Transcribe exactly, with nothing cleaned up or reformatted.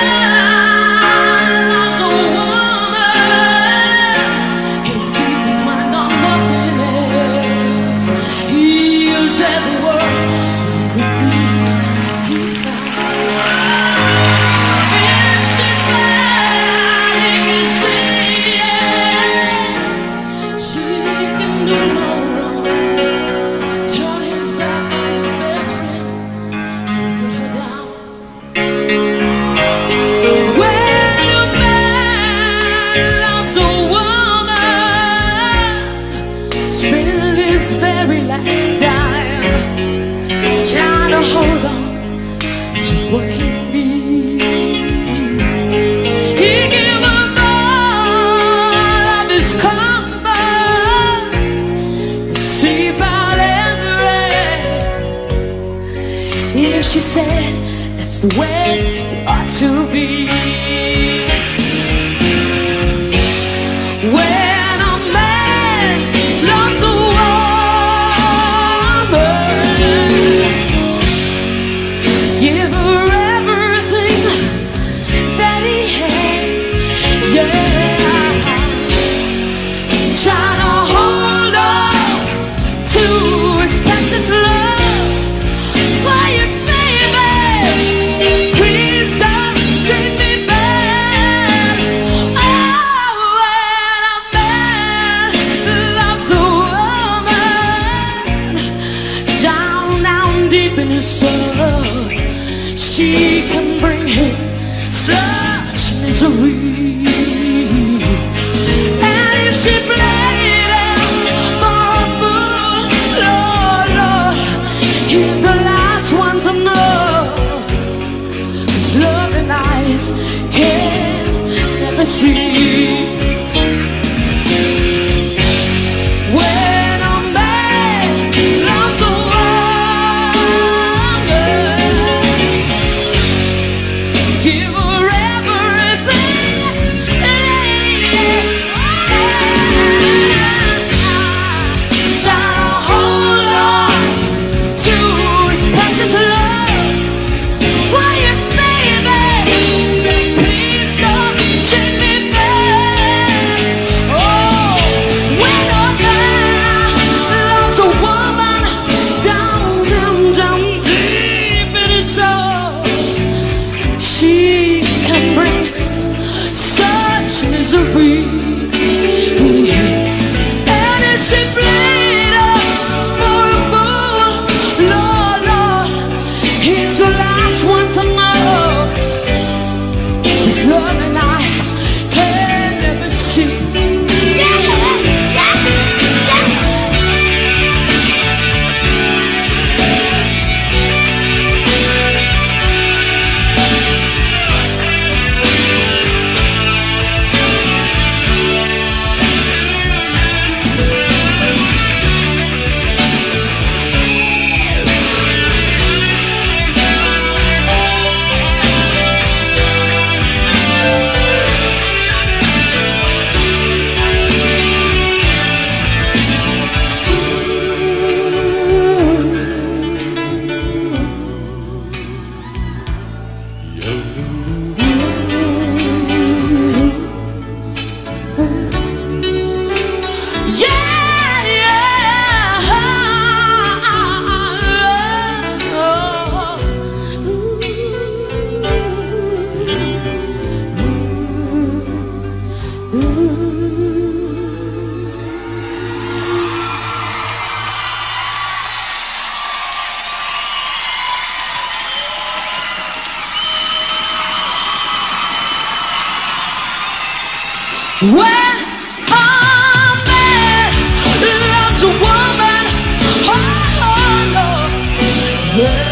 loves a woman can keep his mind on nothing else. He'll share the world with a good thing he's found. If she's bad, he can see it. She can do no wrong. Turn his back on his best friend and put her down. When a man loves a woman, spend his very last dime trying to hold on to what he needs. He give up all of his comforts and sleep out in the rain. Yeah, she said that's the way it ought to be. When a man loves a woman, give her everything that he had. Yeah, try to hold on to his precious love. Quiet, baby, please don't treat me bad. Oh, when a man loves a woman, down, down deep in his soul, she can bring him such misery. And if she played him for a fool, Lord, Lord, he's the last one to know. His loving eyes can never see. When a man loves a woman, give her everything. Try to hold on to his precious love. Quiet, baby, please don't treat me bad. Oh, when a man loves a woman, down, down, down deep in his soul, she can bring such misery. And if she played up for a fool, Lord, Lord, he's the last one to know. His loving eyes can never see. Yeah, yeah, yeah. When a man loves a woman, oh, oh, Lord,